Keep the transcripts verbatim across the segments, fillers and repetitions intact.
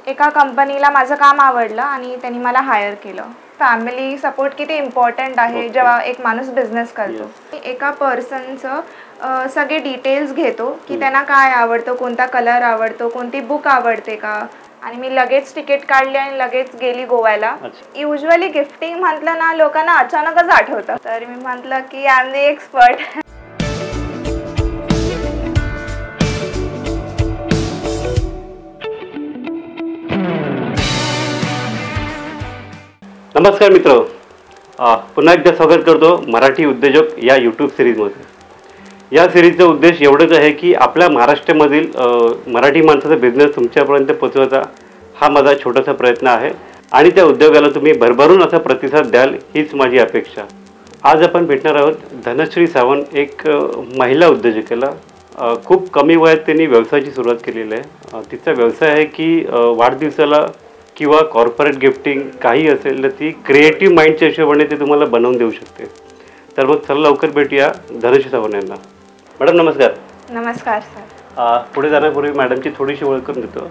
एका कंपनीला माझं काम आवडलं आणि त्यांनी मला हायर केलं. फॅमिली सपोर्ट किती इम्पॉर्टंट आहे जेव्हा एक माणूस बिझनेस करतो. एका पर्सनचं सगळे डिटेल्स घेतो की त्यांना काय आवडतं, कोणता कलर आवडतो, कोणती बुक आवडते का, आणि मी लगेच तिकीट काढली आणि लगेच गेली गोव्याला. युजली गिफ्टिंग म्हटलं ना लोकांना अचानकच आठवतं, तर मी म्हटलं की आय एम द एक्सपर्ट. नमस्कार मित्र, पुन्हा एकदा स्वागत करतो मराठी उद्योजक या यूट्यूब सिरीजमध्ये. या सिरीजचा उद्देश एवढंच आहे की आपल्या महाराष्ट्रामधील मराठी माणसाचा बिझनेस तुमच्यापर्यंत पोचवायचा हा माझा छोटासा प्रयत्न आहे आणि त्या उद्योगाला तुम्ही भरभरून असा प्रतिसाद द्याल हीच माझी अपेक्षा. आज आपण भेटणार आहोत धनश्री सावंत, एक महिला उद्योजकेला. खूप कमी वयात त्यांनी व्यवसायाची सुरुवात केलेली आहे. तिचा व्यवसाय आहे की वाढदिवसाला किंवा कॉर्पोरेट गिफ्टिंग काही असेल तर ती क्रिएटिव्ह माइंडच्या हिशोबाने ते तुम्हाला बनवून देऊ शकते. तर मग चला लवकर भेटूया धनश्री सावंत यांना. मॅडम नमस्कार. नमस्कार सर. पुढे जाण्यापूर्वी मॅडमची थोडीशी ओळख करून देतो.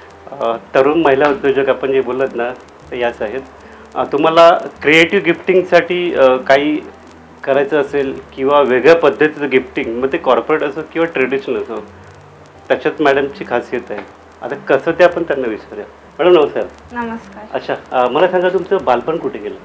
तरुण महिला उद्योजक आपण जे बोलत ना तर याच आहेत. तुम्हाला क्रिएटिव्ह गिफ्टिंगसाठी काही करायचं असेल किंवा वेगळ्या पद्धतीचं गिफ्टिंग, मग ते कॉर्पोरेट असो किंवा ट्रेडिशनल असो, त्याच्यात मॅडमची खासियत आहे. आता कसं ते आपण त्यांना विचारूया. मॅडम नमस्कार. नमस्कार. अच्छा, मला सांगा तुमचं बालपण कुठे गेलं?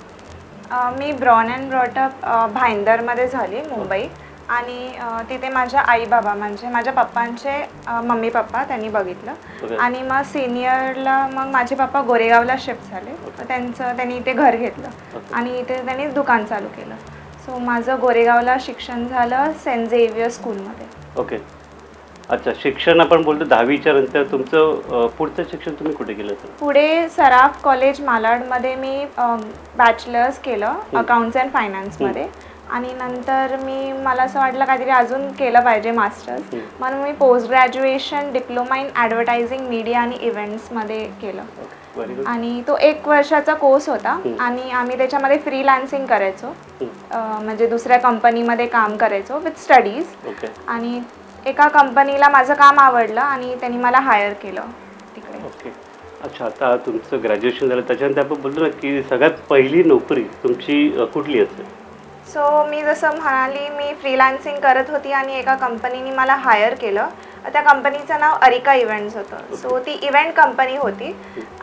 मी ब्रॉन अँड ब्रॉटअप भाईंदरमध्ये झाली, मुंबई. आणि तिथे माझ्या आई बाबा म्हणजे माझ्या पप्पांचे मम्मी पप्पा त्यांनी बघितलं. आणि मग सिनियरला मग माझे पप्पा गोरेगावला शिफ्ट झाले. त्यांचं त्यांनी इथे घर घेतलं आणि इथे त्यांनी दुकान चालू केलं. सो माझं गोरेगावला शिक्षण झालं सेंट झेवियर स्कूलमध्ये. ओके. अच्छा, शिक्षण आपण बोलतो दहावीच्या नंतर तुमचं पुढचं शिक्षण तुम्ही कुठे केलं? पुढे सराफ कॉलेज मालाडमध्ये मी बॅचलर्स केलं अकाउंट्स अँड फायनान्समध्ये. आणि नंतर मी मला असं वाटलं काहीतरी अजून केलं पाहिजे मास्टर्स, म्हणून मी post graduation diploma in advertising media आणि इव्हेंट्समध्ये केलं. आणि तो एक वर्षाचा कोर्स होता आणि आम्ही त्याच्यामध्ये फ्रीलान्सिंग करायचो, म्हणजे दुसऱ्या कंपनीमध्ये काम करायचो विथ स्टडीज. आणि एका कंपनीला माझं काम आवडलं आणि त्यांनी मला हायर केलं तिकडे. ओके. अच्छा, आता तुमचं ग्रॅज्युएशन झालं त्याच्यानंतर आपण बोलतो ना की सगळ्यात पहिली नोकरी तुमची कुठली असेल? सो मी जसं म्हणाली, मी फ्रीलान्सिंग करत होती आणि एका कंपनीने मला हायर केलं. त्या कंपनीचं नाव अरिका इव्हेंट्स होतं. सो ती इव्हेंट कंपनी होती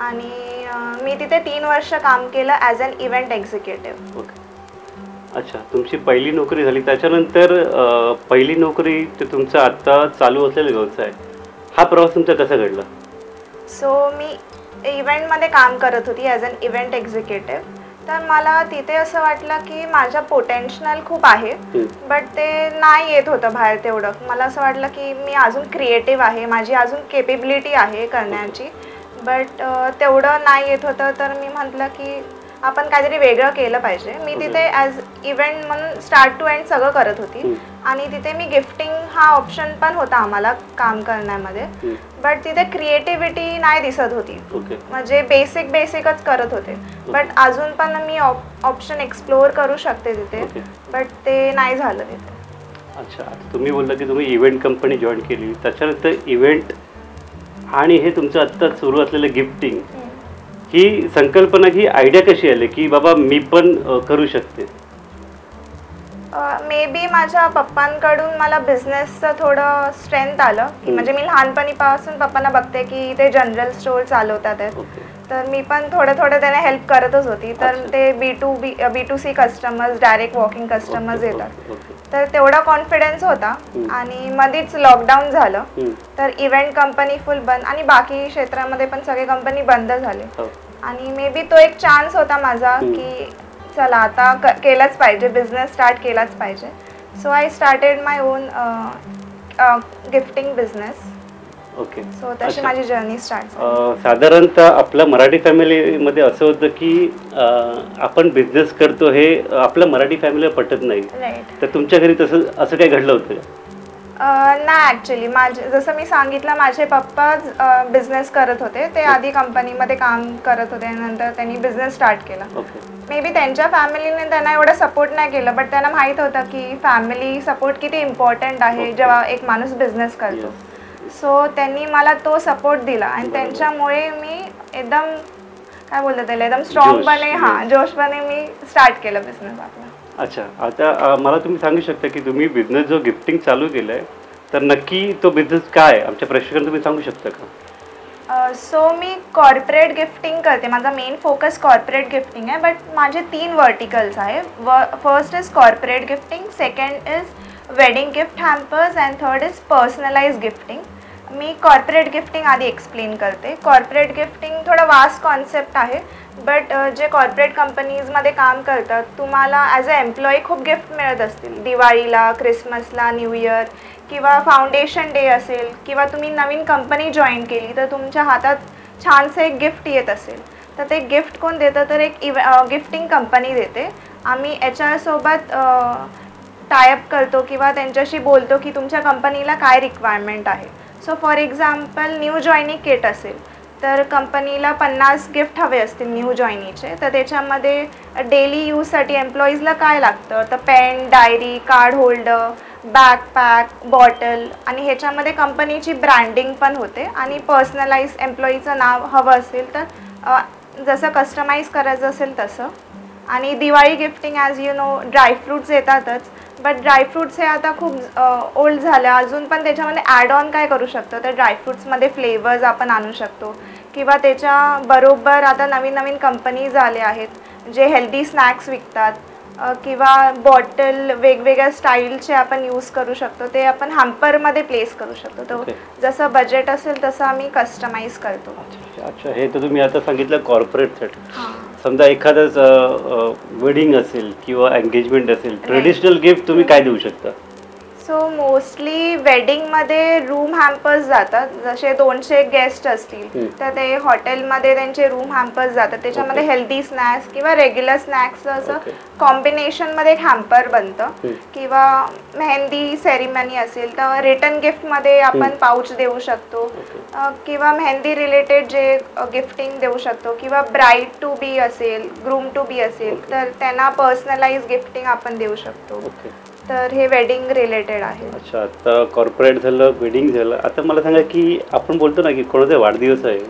आणि मी तिथे तीन वर्ष काम केलं as an event executive. Okay. अच्छा, तुमची पहिली नोकरी झाली, त्याच्यानंतर पहिली नोकरी ते तुमचा आत्ता चालू असलेला व्यवसाय, हा प्रवास तुमचा कसा घडला? सो मी इव्हेंटमध्ये काम करत होती ॲज अन इव्हेंट एक्झिक्युटिव्ह. तर मला तिथे असं वाटलं की माझं पोटेन्शियल खूप आहे, बट ते नाही येत होतं बाहेर तेवढं. मला असं वाटलं की मी अजून क्रिएटिव्ह आहे, माझी अजून केपेबिलिटी आहे करण्याची, बट तेवढं नाही येत होतं. तर मी म्हटलं की आपण काहीतरी वेगळं केलं पाहिजे. मी तिथे ॲज इव्हेंट म्हणून स्टार्ट टू एंड सगळं करत होती आणि तिथे मी गिफ्टिंग हा ऑप्शन पण होता आम्हाला काम करण्यामध्ये, बट तिथे क्रिएटिव्हिटी नाही दिसत होती. म्हणजे बेसिक बेसिकच करत होते, बट अजून पण मी ऑप्शन एक्सप्लोअर करू शकते तिथे, बट ते नाही झालं तिथे. अच्छा, तुम्ही बोलला की तुम्ही इव्हेंट कंपनी जॉईन केली, त्याच्यानंतर इव्हेंट आणि हे तुमचं आत्ता सुरू असलेलं गिफ्टिंग, ही संकल्पना, ही आयडिया कशी आली की बाबा मी पण करू शकते? मे बी माझ्या पप्पांकडून मला बिझनेसचं थोडं स्ट्रेंथ आलं की म्हणजे मी लहानपणीपासून पप्पांना बघते की ते जनरल स्टोअर चालवतात आहेत. तर मी पण थोडं थोडं त्यांना हेल्प करतच होती. तर ते B to B B to C customers, direct walking customers येतात, तर तेवढा कॉन्फिडन्स होता. आणि मध्येच लॉकडाऊन झालं तर इव्हेंट कंपनी फुल बंद आणि बाकी क्षेत्रामध्ये पण सगळे कंपनी बंद झाले. आणि मे बी तो एक चान्स होता माझा की चला आता केलंच पाहिजे, बिझनेस स्टार्ट केलाच पाहिजे. So I started my own gifting business. Okay. So तशी माझी जर्नी स्टार्ट. साधारणतः आपल्या मराठी फॅमिलीमध्ये असं होतं की आपण बिझनेस करतो हे आपल्या मराठी फॅमिलीला पटत नाही. राईट. तर तुमच्या घरी तसं असं काही घडलं होतं? नाही, ॲक्च्युली माझे जसं मी सांगितलं माझे पप्पाच बिझनेस करत होते. ते आधी कंपनीमध्ये काम करत होते, नंतर त्यांनी बिझनेस स्टार्ट केला. मे बी त्यांच्या फॅमिलीने त्यांना एवढं सपोर्ट नाही केलं, बट त्यांना माहीत होतं की फॅमिली सपोर्ट किती इम्पॉर्टंट आहे जेव्हा एक माणूस बिझनेस करतो. सो त्यांनी मला तो सपोर्ट दिला आणि त्यांच्यामुळे मी एकदम काय बोलतात त्याला एकदम स्ट्रॉंगपणे हां जोशपणे मी स्टार्ट केलं बिझनेस आपला. अच्छा, आता मला तुम्ही सांगू शकता की तुम्ही बिझनेस जो गिफ्टिंग चालू केलं आहे तर नक्की तो बिझनेस काय आहे आमच्या प्रेक्षकांना तुम्ही सांगू शकता का? सो मी कॉर्पोरेट गिफ्टिंग करते, माझा मेन फोकस कॉर्पोरेट गिफ्टिंग आहे, बट माझे तीन वर्टिकल्स आहे. व first is corporate gifting, second is wedding gift hampers and third is personalize gifting. मी कॉर्पोरेट गिफ्टिंग आधी एक्सप्लेन करते. कॉर्पोरेट गिफ्टिंग थोडं वास्ट कॉन्सेप्ट आहे, बट जे कॉर्पोरेट कंपनीजमध्ये काम करतात तुम्हाला ॲज अ एम्प्लॉई खूप गिफ्ट मिळत असतील, दिवाळीला, क्रिसमसला, न्यू इयर किंवा फाउंडेशन डे असेल किंवा तुम्ही नवीन कंपनी जॉईन केली तर तुमच्या हातात छानसं एक गिफ्ट येत असेल तर ते गिफ्ट कोण देतं तर एक इव गिफ्टिंग कंपनी देते. आम्ही एच आरसोबत टायअप करतो किंवा त्यांच्याशी बोलतो की तुमच्या कंपनीला काय रिक्वायरमेंट आहे. So for example new joining kit असेल तर कंपनीला पन्नास गिफ्ट हवे असतील न्यू जॉईनीचे, तर त्याच्यामध्ये डेली यूजसाठी एम्प्लॉईजला काय लागतं तर pen, diary, card holder, backpack, bottle आणि ह्याच्यामध्ये कंपनीची ब्रँडिंग पण होते आणि पर्सनलाइज एम्प्लॉईचं नाव हवं असेल तर जसं कस्टमाइज करायचं असेल तसं. आणि Diwali gifting as you know dry fruits येतातच, बट ड्रायफ्रूट्स हे आता खूप ओल्ड झालं, अजून पण त्याच्यामध्ये ॲड ऑन काय करू शकतो तर ड्रायफ्रूट्समध्ये फ्लेवर्स आपण आणू शकतो किंवा त्याच्याबरोबर आता नवीन नवीन कंपनीज आले आहेत जे हेल्दी स्नॅक्स विकतात किंवा बॉटल वेगवेगळ्या स्टाईलचे आपण यूज करू शकतो, ते आपण हॅम्परमध्ये प्लेस करू शकतो. तो जसं बजेट असेल तसं आम्ही कस्टमाइज करतो. अच्छा, हे तर तुम्ही आता सांगितलं कॉर्पोरेटसाठी. समजा एखादंच वेडिंग असेल किंवा एंगेजमेंट असेल, ट्रेडिशनल गिफ्ट तुम्ही काय देऊ शकता? सो मोस्टली वेडिंगमध्ये रूम हॅम्पर्स जातात, जसे दोनशे गेस्ट असतील तर ते हॉटेलमध्ये त्यांचे रूम हॅम्पर्स जातात, त्याच्यामध्ये हेल्दी स्नॅक्स किंवा रेग्युलर स्नॅक्स असं कॉम्बिनेशनमध्ये एक हॅम्पर बनतं. किंवा मेहंदी सेरेमनी असेल तर रिटर्न गिफ्टमध्ये आपण पाऊच देऊ शकतो किंवा मेहंदी रिलेटेड जे गिफ्टिंग देऊ शकतो किंवा ब्राईड टू बी असेल, ग्रूम टू बी असेल तर त्यांना पर्सनलाइज गिफ्टिंग आपण देऊ शकतो. तर हे वेडिंग रिलेटेड आहे. अच्छा, आता कॉर्पोरेट झालं, वेडिंग झालं, आता मला सांगा की आपण बोलतो ना की कोणाचा वाढदिवस आहे,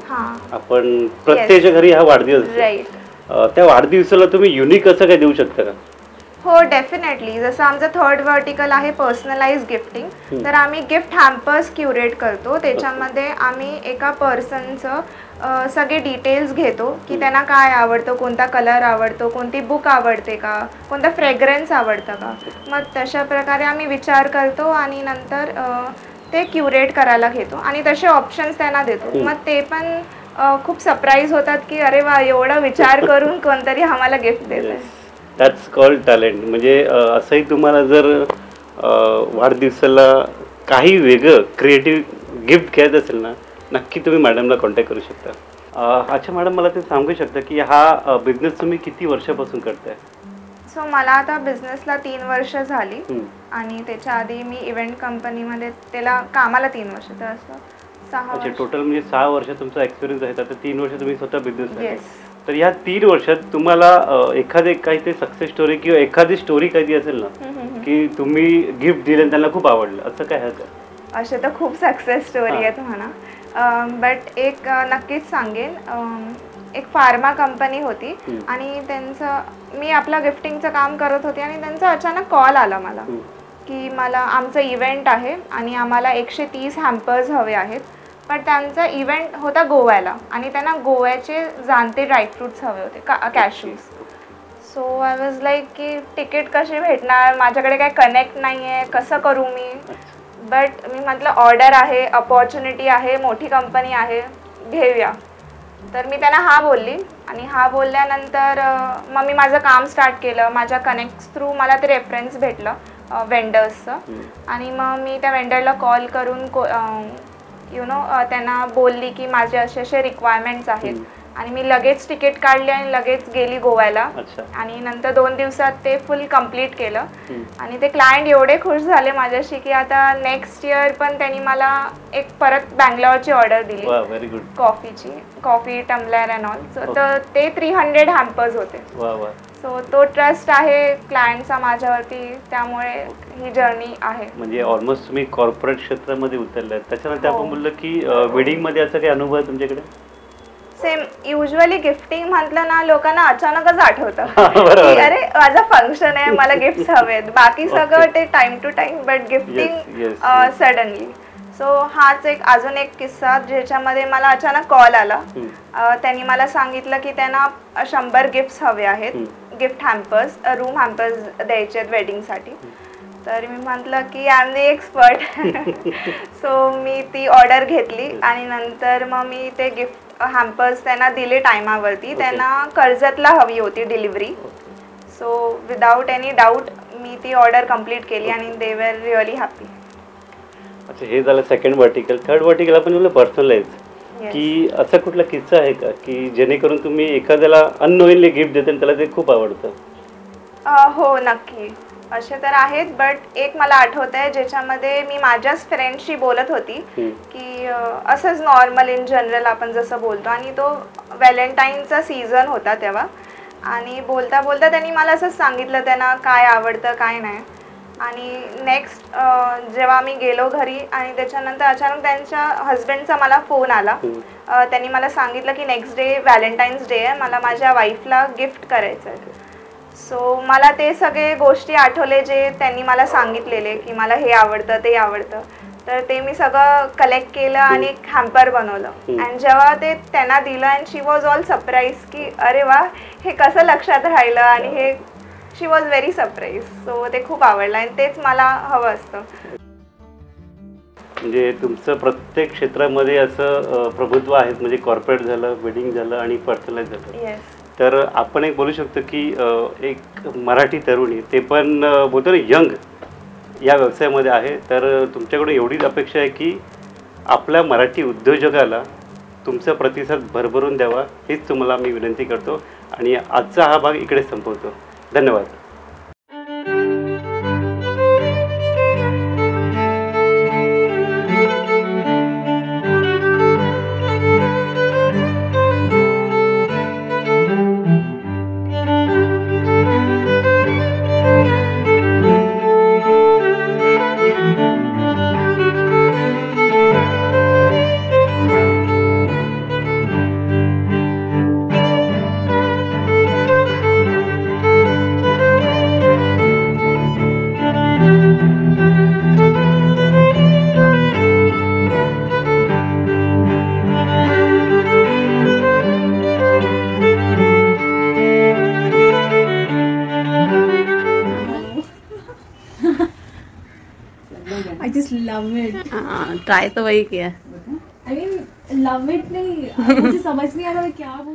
आपण प्रत्येकाच्या घरी हा वाढदिवस राईट, त्या वाढदिवसाला तुम्ही युनिक असं काय देऊ शकता का? हो डेफिनेटली. जसं आमचं थर्ड वर्टिकल आहे पर्सनलाइज गिफ्टिंग, तर आम्ही गिफ्ट हॅम्पर्स क्युरेट करतो. त्याच्यामध्ये आम्ही एका पर्सनचं सगळे डिटेल्स घेतो की त्यांना काय आवडतं, कोणता कलर आवडतो, कोणती बुक आवडते का, कोणतं फ्रेग्रन्स आवडतं का, मग तशा प्रकारे आम्ही विचार करतो आणि नंतर ते क्युरेट करायला घेतो आणि तसे ऑप्शन्स त्यांना देतो. मग ते पण खूप सरप्राईज होतात की अरे वा, एवढा विचार करून कोणतरी आम्हाला गिफ्ट देत आहे. That's called talent. म्हणजे असंही तुम्हाला जर वाढदिवसाला काही वेगळं क्रिएटिव्ह गिफ्ट घ्यायचं असेल ना, नक्की तुम्ही मॅडमला कॉन्टॅक्ट करू शकता. अच्छा मॅडम, मला ते सांगू शकता की हा बिझनेस तुम्ही किती वर्षापासून करताय? सो मला आता बिझनेसला तीन वर्ष झाली आणि त्याच्या आधी मी इव्हेंट कंपनीमध्ये त्याला कामाला तीन वर्ष, तर असं सहा. अच्छा, टोटल म्हणजे सहा वर्ष तुमचा एक्सपिरियन्स आहे. आता तीन वर्ष तुम्ही स्वतः बिझनेस आहे. तर या तीन वर्षात तुम्हाला एखादे काहीतरी सक्सेस स्टोरी किंवा एखादी स्टोरी काही असेल ना की तुम्ही गिफ्ट दिलं त्यांना खूप आवडलं, असं काय आहे का? असे तर खूप सक्सेस स्टोरी आहेत म्हणा, बट एक नक्कीच सांगेन. एक फार्मा कंपनी होती आणि त्यांचं मी आपलं गिफ्टिंगचं काम करत होते आणि त्यांचा अचानक कॉल आला मला की मला आमचं इव्हेंट आहे आणि आम्हाला एकशे तीस हॅम्पर्स हवे आहेत, पण त्यांचा इव्हेंट होता गोव्याला आणि त्यांना गोव्याचे जाणते ड्रायफ्रूट्स हवे होते, का cashews. So I was like की तिकीट कशी भेटणार, माझ्याकडे काय कनेक्ट नाही आहे, कसं करू मी. बट मी म्हटलं ऑर्डर आहे, अपॉर्च्युनिटी आहे, मोठी कंपनी आहे, घेऊया. तर मी त्यांना हा बोलली आणि हा बोलल्यानंतर मग मी माझं काम स्टार्ट केलं. माझ्या कनेक्ट्स थ्रू मला ते रेफरन्स भेटलं वेंडर्सचं आणि मग मी त्या वेंडरला कॉल करून को यु नो त्यांना बोलली की माझे असे असे रिक्वायरमेंट्स आहेत आणि मी लगेच तिकीट काढली आणि लगेच गेली गोव्याला आणि नंतर दोन दिवसात ते फुल कंप्लीट केलं आणि ते क्लायंट एवढे खुश झाले माझ्याशी की आता नेक्स्ट इयर पण त्यांनी मला एक परत बँगलोरची ऑर्डर दिली कॉफीची, कॉफी टम्बलर अँड ऑल. तर ते थ्री हंड्रेड हॅम्पर्स होते. सो तो ट्रस्ट आहे क्लायंटचा माझ्यावरती, त्यामुळे ही जर्नी आहे. म्हणजे ऑलमोस्ट तुम्ही कॉर्पोरेट क्षेत्रामध्ये उतरलात. त्याच्यानंतर हो. आपण बोललो की वेडिंगमध्ये असं काही अनुभव आहे तुमच्याकडे? सेम युजली गिफ्टिंग म्हटलं ना लोकांना अचानकच आठवतं बरोबर की आहे. अरे माझा फंक्शन आहे, मला गिफ्ट्स हवेत. बाकी सगळं Okay. ते time to time, but Yes, gifting yes, yes. Suddenly. So हाच एक अजून एक किस्सा ज्याच्यामध्ये मला अचानक कॉल आला. हम्म. अ, त्यांनी मला सांगितलं की त्यांना शंभर गिफ्ट्स हवे आहेत, हम्म. गिफ्ट हॅम्पर्स, रूम हॅम्पर्स द्यायचे आहेत वेडिंगसाठी. तर मी म्हटलं की I am the expert. So मी ती ऑर्डर घेतली आणि नंतर मग मी ते गिफ्ट हॅम्पर्स त्यांना दिले टायमावरती. त्यांना कर्जतला हवी होती delivery. So without any doubt मी ती ऑर्डर कंप्लीट केली आणि दे वर रिअली हॅपी. अच्छा, हे झालं सेकंड वर्टिकल. थर्ड वर्टिकल आपण बोललो पर्सनलाइज, की असा कुठला किस्सा आहे का की जेणेकरून तुम्ही एखाद्याला अननोइंगली गिफ्ट देता आणि त्याला ते खूप आवडतं? हो नक्की, असे तर आहेत. बट एक मला आठवत आहे ज्याच्यामध्ये मी माझ्याच फ्रेंडशी बोलत होती की असंच नॉर्मल इन जनरल आपण जसं बोलतो, आणि तो व्हॅलेंटाईनचा सीझन होता तेव्हा. आणि बोलता बोलता त्यांनी मला असंच सांगितलं त्यांना काय आवडतं काय नाही. आणि नेक्स्ट जेव्हा मी गेलो घरी आणि त्याच्यानंतर अचानक त्यांच्या हस्बंडचा मला फोन आला. त्यांनी मला सांगितलं की नेक्स्ट डे व्हॅलेंटाईन्स डे आहे, मला माझ्या वाईफला गिफ्ट करायचं आहे. सो मला ते सगळे गोष्टी आठवले जे त्यांनी मला सांगितलेले की मला हे आवडतं ते आवडतं. तर ते मी सगळं कलेक्ट केलं आणि एक हॅम्पर बनवलं. आणि जेव्हा ते त्यांना दिलं and she was all surprise की अरे वा हे कसं लक्षात राहिलं, आणि हे she was very surprise. So ते खूप आवडलं आणि तेच मला हवं असतं. म्हणजे तुमचं प्रत्येक क्षेत्रामध्ये असं प्रभुत्व आहे, म्हणजे कॉर्पोरेट झालं, वेडिंग झालं आणि पर्सनलाइज झालं. येस. तर आपण एक बोलू शकतो की एक मराठी तरुणी, ते पण बोलतो ना यंग, या व्यवसायामध्ये आहे. तर तुमच्याकडून एवढीच अपेक्षा आहे की आपल्या मराठी उद्योजकाला तुमचा प्रतिसाद भरभरून द्यावा, हीच तुम्हाला मी विनंती करतो. आणि आजचा हा भाग इकडे संपवतो. धन्यवाद. I just love it. हाँ ट्राई तो वही किया. I mean, love it नहीं, मुझे समझ नहीं आ रहा मैं क्या बोलूं.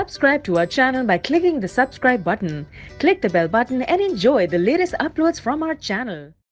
Subscribe to our channel by clicking the subscribe button. Click the bell button and enjoy the latest uploads from our channel.